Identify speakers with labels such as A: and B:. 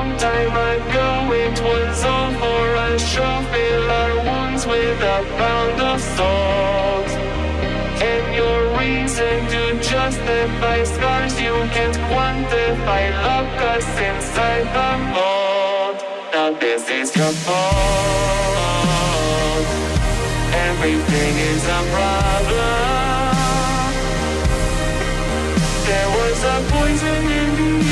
A: long time ago it was all for a show. Fill our wounds with a pound of salt. And your reason to justify scars you can't quantify. Lock us inside the mold. Now this is your fault. Everything is a problem. There was a poison in the